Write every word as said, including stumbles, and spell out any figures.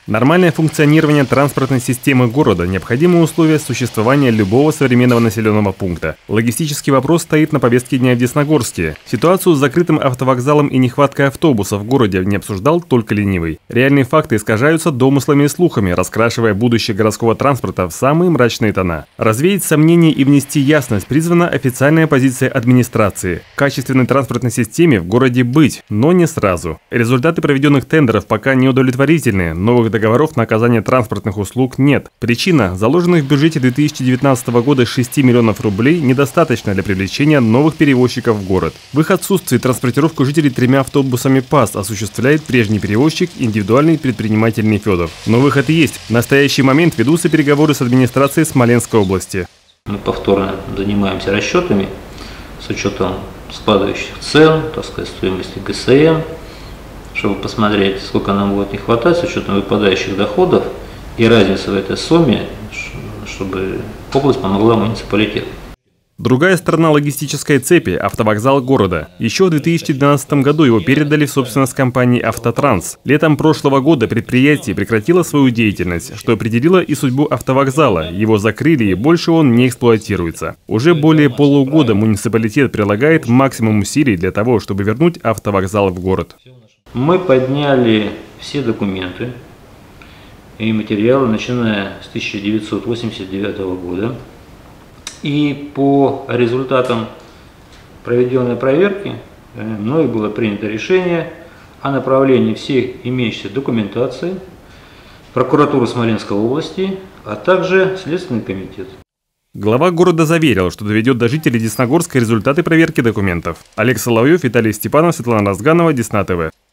Нормальное функционирование транспортной системы города – необходимое условие существования любого современного населенного пункта. Логистический вопрос стоит на повестке дня в Десногорске. Ситуацию с закрытым автовокзалом и нехваткой автобусов в городе не обсуждал только ленивый. Реальные факты искажаются домыслами и слухами, раскрашивая будущее городского транспорта в самые мрачные тона. Развеять сомнения и внести ясность призвана официальная позиция администрации. Качественной транспортной системе в городе быть, но не сразу. Результаты проведенных тендеров пока неудовлетворительны. Новых договоров на оказание транспортных услуг нет. Причина – заложенных в бюджете две тысячи девятнадцатого года шести миллионов рублей недостаточно для привлечения новых перевозчиков в город. В их отсутствии транспортировку жителей тремя автобусами ПАС осуществляет прежний перевозчик, индивидуальный предприниматель Нефедов. Но выход есть. В настоящий момент ведутся переговоры с администрацией Смоленской области. Мы повторно занимаемся расчетами с учетом складывающих цен, так сказать, стоимости ГСМ, чтобы посмотреть, сколько нам будет не хватать с учетом выпадающих доходов и разницы в этой сумме, чтобы область помогла муниципалитету. Другая сторона логистической цепи – автовокзал города. Еще в две тысячи двенадцатом году его передали в собственность компании «Автотранс». Летом прошлого года предприятие прекратило свою деятельность, что определило и судьбу автовокзала. Его закрыли, и больше он не эксплуатируется. Уже более полугода муниципалитет прилагает максимум усилий для того, чтобы вернуть автовокзал в город. Мы подняли все документы и материалы, начиная с тысяча девятьсот восемьдесят девятого года. И по результатам проведенной проверки мною было принято решение о направлении всех имеющихся документаций в прокуратуру Смоленской области, а также Следственный комитет. Глава города заверил, что доведет до жителей Десногорска результаты проверки документов. Олег Соловьев, Виталий Степанов, Светлана Разганова, Десна ТВ.